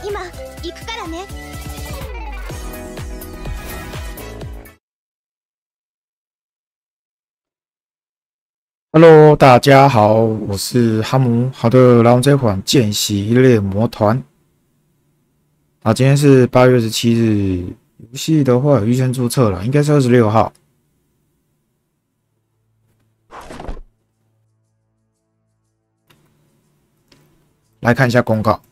今行くからね。 Hello，大家好，我是哈姆。好的，来我们这款见习猎魔团。今天是8月17日，游戏的话有预先注册了，应该是26号。来看一下公告，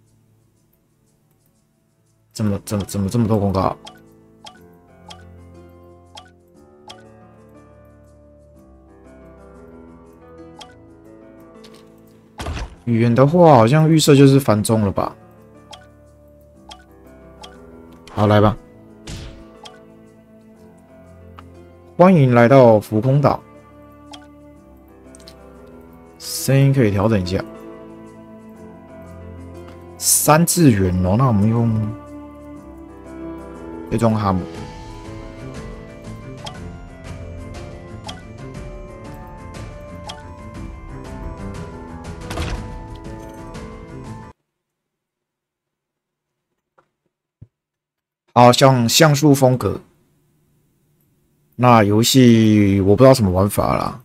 怎么这么多公告？语言的话，好像预设就是繁中了吧？好，来吧。欢迎来到浮空岛。声音可以调整一下。3次元哦，那我们用这种哈姆。好，像素风格。那游戏我不知道什么玩法啦，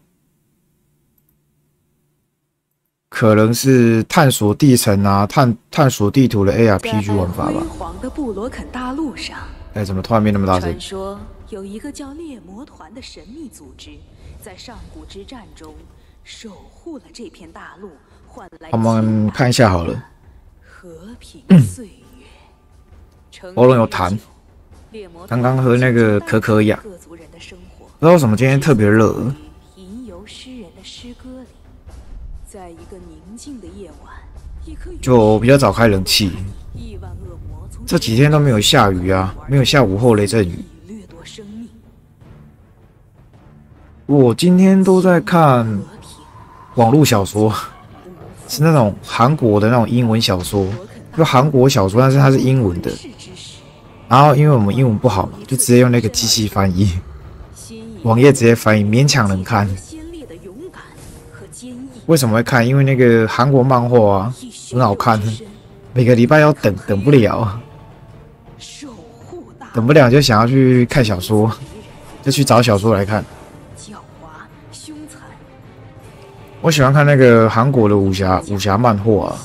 可能是探索地层啊、探索地图的 ARPG 玩法吧。 辉煌的布罗肯大陆上， 怎么突然变那么大声？ 传说有一个叫猎魔团的神秘组织，在上古之战中守护了这片大陆，换来我们看一下好了。 和平岁月。 喉咙有痰，刚刚喝那个可可雅，不知道为什么今天特别热。 吟游诗人的诗歌里，在一个宁静的夜晚， 就比较早开冷气。这几天都没有下雨啊，没有下午后雷阵雨。我今天都在看网络小说，是那种韩国的那种英文小说，就韩国小说，但是它是英文的。然后因为我们英文不好嘛，就直接用那个机器翻译，网页直接翻译，勉强能看。为什么会看？因为那个韩国漫画啊很好看，每个礼拜要等不了，等不了就想要去看小说，就去找小说来看。我喜欢看那个韩国的武侠漫画啊。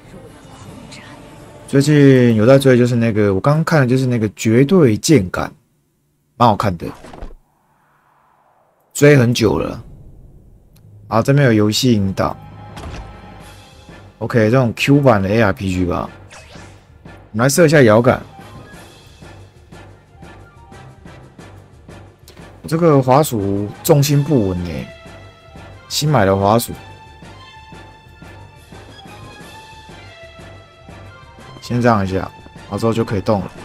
最近有在追，就是那个我刚刚看的，就是那个《绝对剑感》，蛮好看的，追很久了。好，这边有游戏引导。OK， 这种 Q 版的 ARPG 吧。我们来设一下摇杆。我这个滑鼠重心不稳耶，新买的滑鼠。先这样一下，好之后就可以动了。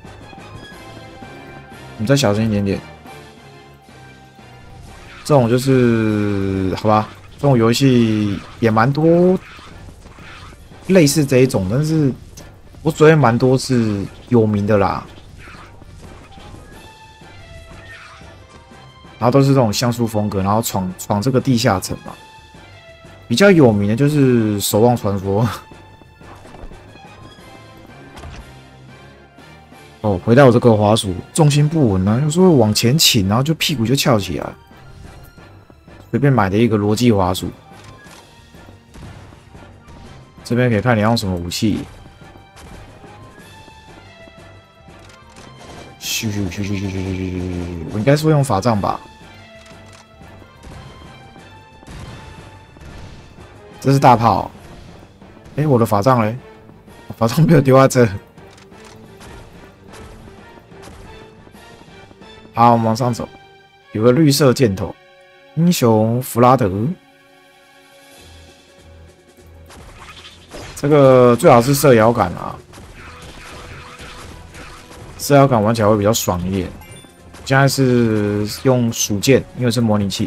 你再小声一点点。这种就是好吧，这种游戏也蛮多类似这一种，但是我昨天蛮多是有名的啦，然后都是这种像素风格，然后闯这个地下城嘛。比较有名的就是《守望传说》。哦，回到我这个滑鼠，重心不稳啊，有时候往前倾，然后就屁股就翘起来。随便买的一个逻辑滑鼠，这边可以看你用什么武器。咻，我应该是会用法杖吧？这是大炮。我的法杖嘞？法杖被我丢在这。好，我们往上走，有个绿色箭头，英雄弗拉德。这个最好是射摇杆啊，射摇杆玩起来会比较爽一点。现在是用鼠键，因为是模拟器。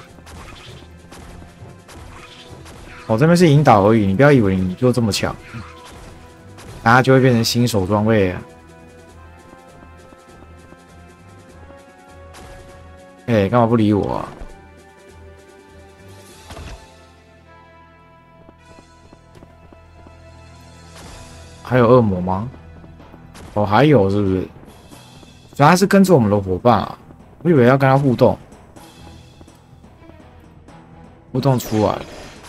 我这边是引导而已，你不要以为你就这么强，大家就会变成新手装备啊。干嘛不理我啊？ 还有恶魔吗？哦，还有是不是？所以他是跟着我们的伙伴啊，我以为要跟他互动，互动出来，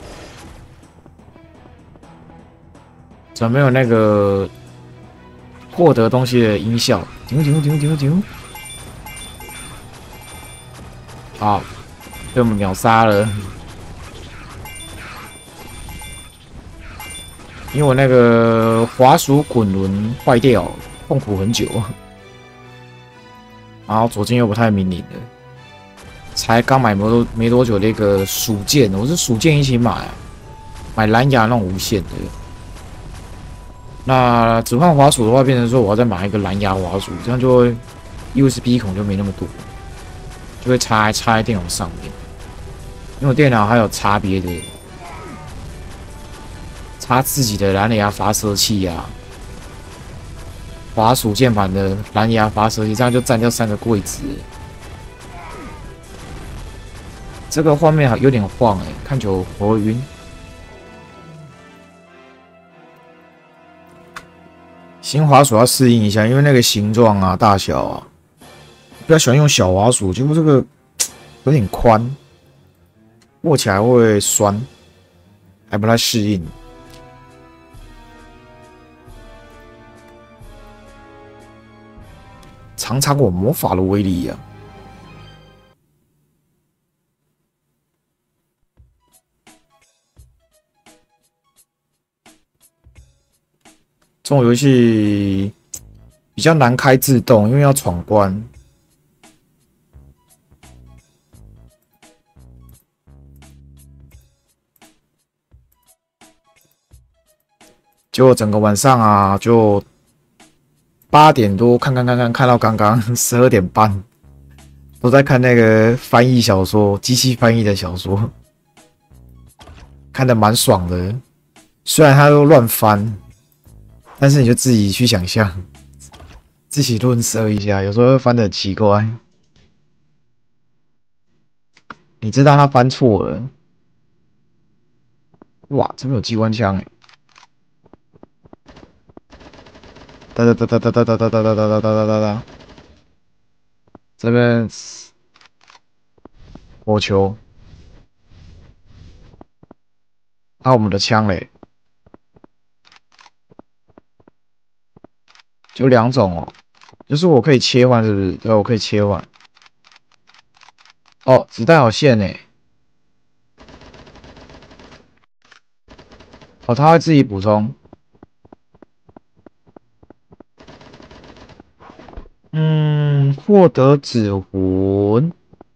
怎么没有那个获得东西的音效？丢！好，被我们秒杀了。因为我那个滑鼠滚轮坏掉，痛苦很久。然后左键又不太明灵的，才刚买没多久的一个鼠剑，我是鼠剑一起买啊，买蓝牙那种无线的。那只换滑鼠的话，变成说我要再买一个蓝牙滑鼠，这样就会 USB 孔就没那么多，就会插在电脑上面。因为我电脑还有插别的。插自己的蓝牙发射器啊，滑鼠键盘的蓝牙发射器，这样就占掉3个柜子。这个画面有点晃看久我会晕。新滑鼠要适应一下，因为那个形状啊、大小啊，比较喜欢用小滑鼠，结果这个有点宽，握起来会酸，还不太适应。尝尝我魔法的威力呀！这种游戏比较难开自动，因为要闯关。结果整个晚上啊，就8点多看到刚刚12点半，都在看那个翻译小说，机器翻译的小说，看得蛮爽的。虽然它都乱翻，但是你就自己去想象，自己论色一下，有时候会翻得很奇怪。你知道他翻错了，哇，这边有机关枪哒，这边火球，我们的枪嘞，就2种哦，就是我可以切换，是不是？对，我可以切换。哦，子弹有限呢。哦，他会自己补充。获得指魂，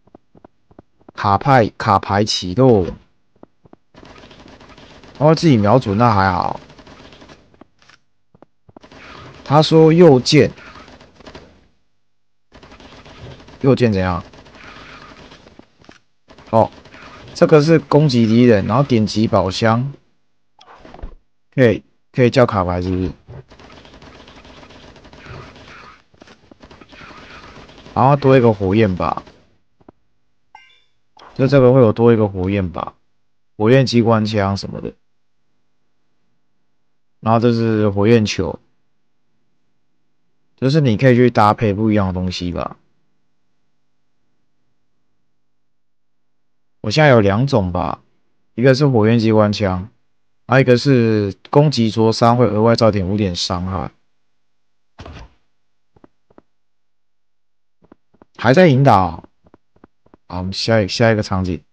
卡牌启动。他会自己瞄准，那还好。他说右键怎样？哦，这个是攻击敌人，然后点击宝箱，可以叫卡牌，是不是？然后多一个火焰吧，就这个会有多一个火焰吧，火焰机关枪什么的。然后这是火焰球，就是你可以去搭配不一样的东西吧。我现在有2种吧，一个是火焰机关枪，还有一个是攻击灼伤会额外造点5点伤害。还在引导。好，我们下一个场景。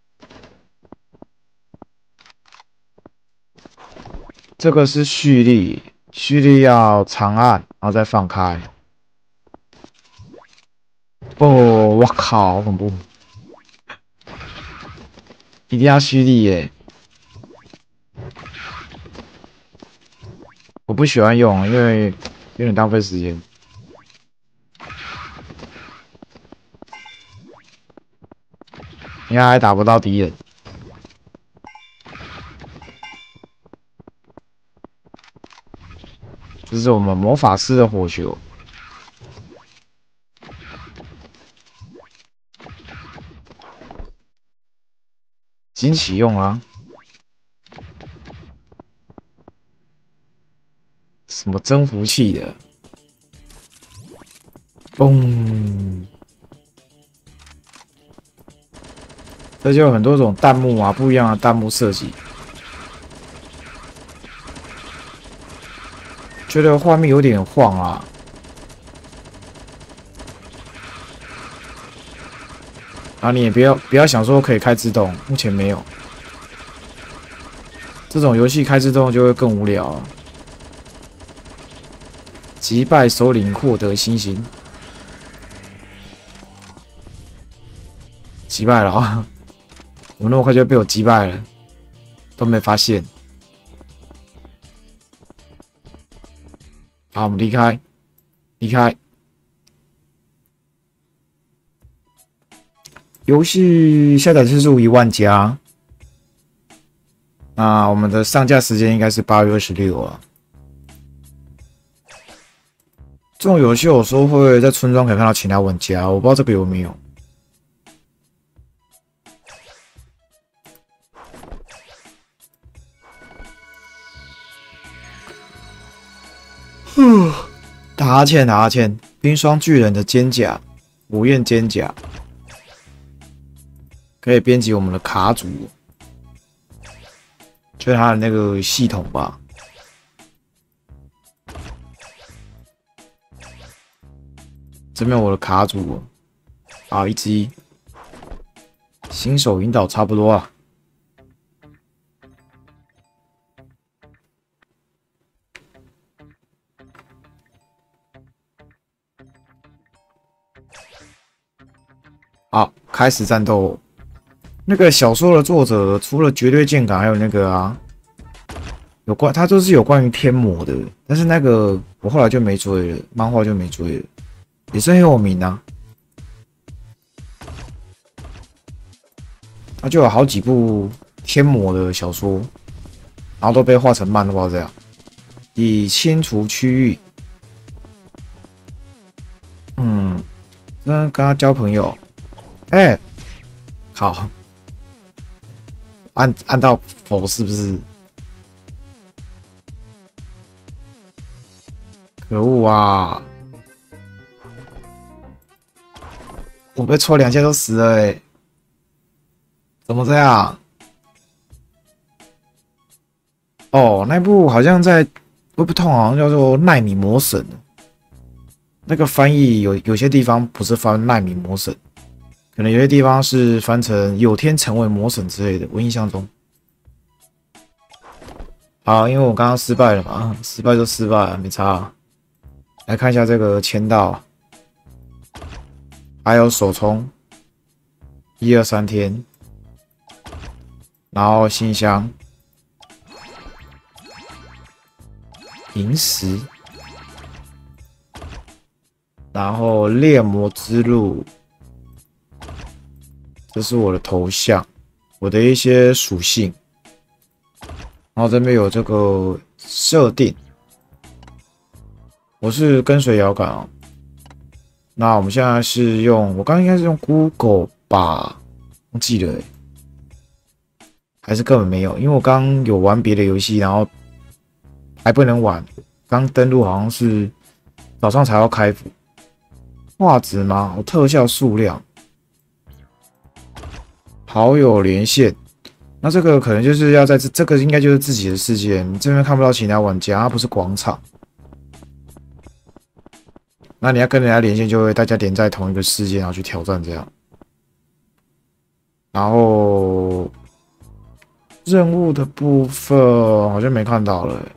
这个是蓄力，蓄力要长按，然后再放开。哦，我靠，好恐怖！一定要蓄力耶！我不喜欢用，因为有点浪费时间。你看还打不到敌人。这是我们魔法师的火球。已经启用了。 什么征服器的，嘣！这就有很多种弹幕啊，不一样的弹幕设计，觉得画面有点晃啊。啊，你也不要想说可以开自动，目前没有。这种游戏开自动就会更无聊啊。击败首领获得星星，击败了啊！我那么快就被我击败了，都没发现。好，我们离开，离开。游戏下载次数1万加，那我们的上架时间应该是8月26啊。这种游戏有时候会在村庄可以看到其他玩家，我不知道这个有没有。打哈欠，打哈欠。冰霜巨人的肩甲，午焰肩甲，可以编辑我们的卡组，就是它的那个系统吧。这边我的卡组啊，一只一，新手引导差不多啊。好，开始战斗。那个小说的作者除了绝对剑感，还有那个啊，他都是有关于天魔的，但是那个我后来就没追了，漫画就没追了，也是很有名啊。他就有好几部天魔的小说，然后都被画成漫画这样，以清除区域。跟他交朋友。哎，好，按到否是不是？可恶啊！我被戳2下就死了欸，怎么这样？哦，那部好像在不痛，好像叫做《奈米魔神》。那个翻译有些地方不是翻奈米魔神，可能有些地方是翻成有天成为魔神之类的。我印象中，好，因为我刚刚失败了嘛，失败就失败了，没差啊。来看一下这个签到，还有手冲，1、2、3天，然后信箱，萤石。然后猎魔之路，这是我的头像，我的一些属性。然后这边有这个设定，我是跟随摇杆哦。那我们现在是用，我刚刚应该是用 Google 吧，忘记了还是根本没有，因为我刚刚有玩别的游戏，然后还不能玩。刚登录好像是早上才要开服。画质吗？有特效数量，好友连线。那这个可能就是要在这个应该就是自己的世界，你这边看不到其他玩家，它不是广场。那你要跟人家连线，就会大家连在同一个世界，然后去挑战这样。然后任务的部分好像没看到了欸。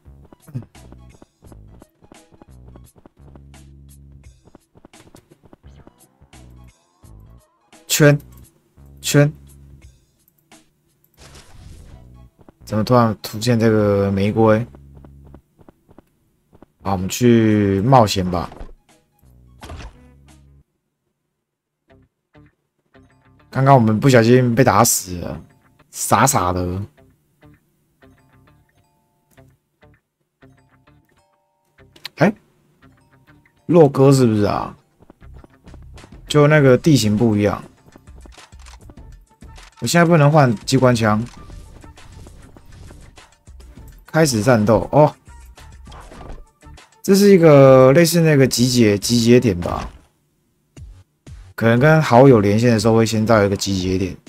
圈，怎么突然出现这个玫瑰？好，我们去冒险吧。刚刚我们不小心被打死了，傻傻的。哎，洛哥是不是啊？就那个地形不一样。我现在不能换机关枪。开始战斗哦！ 这是一个类似那个集结点吧？可能跟好友连线的时候会先到一个集结点。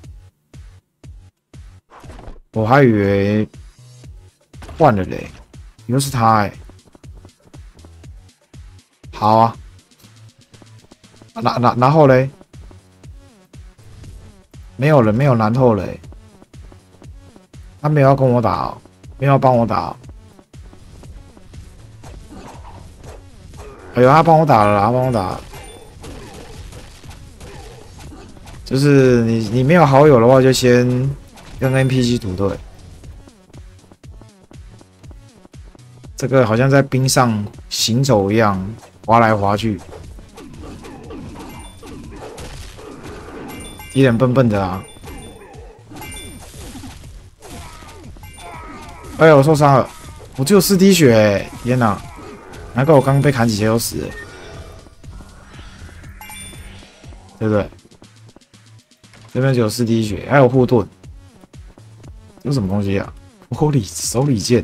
我还以为换了嘞，又是他哎、好啊，然后嘞，没有了，没有然后嘞，他没有要跟我打、哦，没有要帮我打、哦。哎呦，他帮我打了啦，他帮我打了。就是你没有好友的话，就先跟 NPC 组队。这个好像在冰上行走一样，滑来滑去，敌人笨笨的啊！哎呦，我受伤了，我只有4滴血、欸，天哪！难怪我刚刚被砍几血都死了，对不对？这边只有4滴血，还有护盾，这是什么东西啊？手里剑。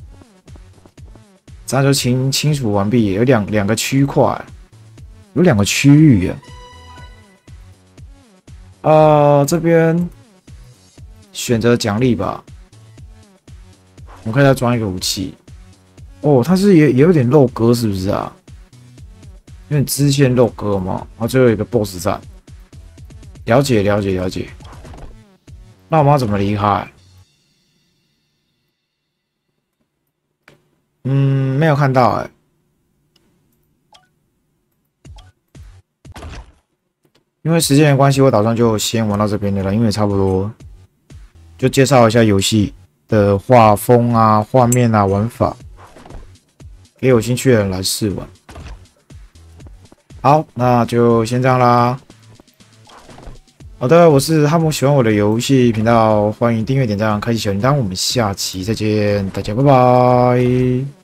这样就清除完毕，有两个区块，有2个区域啊。这边选择奖励吧，我们可以再装一个武器。哦，它是也有点肉鸽，是不是啊？有点支线肉鸽嘛。然后最后一个 BOSS 战，了解。那我们要怎么离开？没有看到哎、因为时间的关系，我打算就先玩到这边的了，因为差不多就介绍一下游戏的画风啊、画面啊、玩法，给有兴趣的人来试玩。好，那就先这样啦。好的，我是哈姆，喜欢我的游戏频道，欢迎订阅、点赞、开启小铃铛，我们下期再见，大家拜拜。